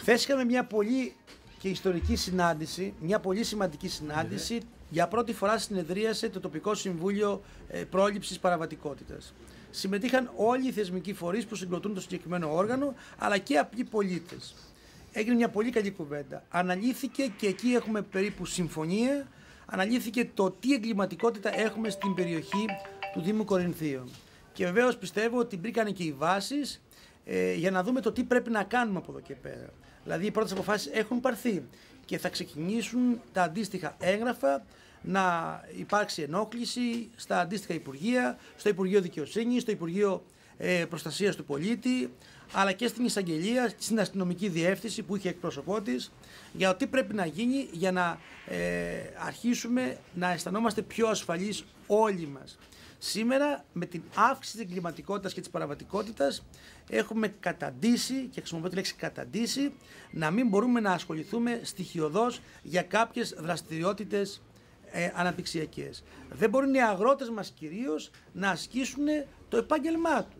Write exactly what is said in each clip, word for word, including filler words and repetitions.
Χθες είχαμε μια πολύ και ιστορική συνάντηση, μια πολύ σημαντική συνάντηση. Mm-hmm. Για πρώτη φορά συνεδρίασε το Τοπικό Συμβούλιο ε, Πρόληψης Παραβατικότητας. Συμμετείχαν όλοι οι θεσμικοί φορείς που συγκροτούν το συγκεκριμένο όργανο, αλλά και απλοί πολίτες. Έγινε μια πολύ καλή κουβέντα. Αναλύθηκε, και εκεί έχουμε περίπου συμφωνία, αναλύθηκε το τι εγκληματικότητα έχουμε στην περιοχή του Δήμου Κορινθίων. Και βεβαίως πιστεύω ότι μπήκαν και οι βάσεις ε, για να δούμε το τι πρέπει να κάνουμε από εδώ και πέρα. Δηλαδή οι πρώτες αποφάσεις έχουν πάρθει και θα ξεκινήσουν τα αντίστοιχα έγγραφα, να υπάρξει ενόχληση στα αντίστοιχα υπουργεία, στο Υπουργείο Δικαιοσύνης, στο Υπουργείο ε, Προστασίας του Πολίτη, αλλά και στην εισαγγελία, στην αστυνομική διεύθυνση που είχε εκπρόσωπό της, για το τι πρέπει να γίνει για να ε, αρχίσουμε να αισθανόμαστε πιο ασφαλείς όλοι μας. Σήμερα, με την αύξηση της εγκληματικότητας και της παραβατικότητας, έχουμε καταντήσει, και χρησιμοποιώ τη λέξη καταντήσει, να μην μπορούμε να ασχοληθούμε στοιχειωδώς για κάποιες δραστηριότητες ε, αναπτυξιακές. Δεν μπορούν οι αγρότες μας κυρίως να ασκήσουν το επάγγελμά τους.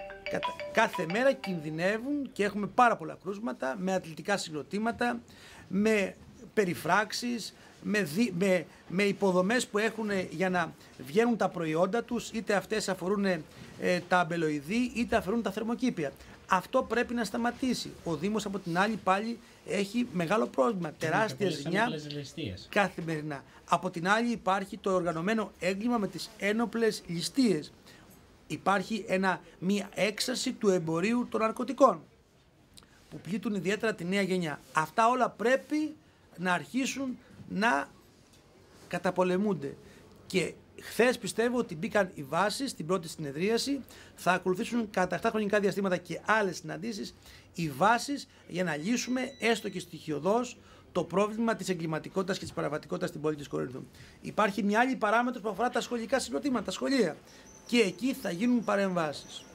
Κάθε μέρα κινδυνεύουν και έχουμε πάρα πολλά κρούσματα με αθλητικά συγκροτήματα, με περιφράξεις, με, δι, με, με υποδομές που έχουν για να βγαίνουν τα προϊόντα τους, είτε αυτές αφορούν ε, τα αμπελοειδή είτε αφορούν τα θερμοκήπια. Αυτό πρέπει να σταματήσει. Ο Δήμος από την άλλη πάλι έχει μεγάλο πρόβλημα, τεράστια ζημιά καθημερινά. Από την άλλη υπάρχει το οργανωμένο έγκλημα με τις ένοπλες ληστείες. Υπάρχει ένα, μια έξαρση του εμπορίου των ναρκωτικών που πλήττουν ιδιαίτερα τη νέα γενιά. Αυτά όλα πρέπει να αρχίσουν να καταπολεμούνται. Και χθες πιστεύω ότι μπήκαν οι βάσεις στην πρώτη συνεδρίαση, θα ακολουθήσουν κατά αυτά χρονικά διαστήματα και άλλες συναντήσεις, οι βάσεις για να λύσουμε έστω και στοιχειωδώς το πρόβλημα της εγκληματικότητας και της παραβατικότητας στην πόλη της Κορίνθου. Υπάρχει μια άλλη παράμετρο που αφορά τα σχολικά συγκροτήματα, τα σχολεία. Και εκεί θα γίνουν παρεμβάσεις.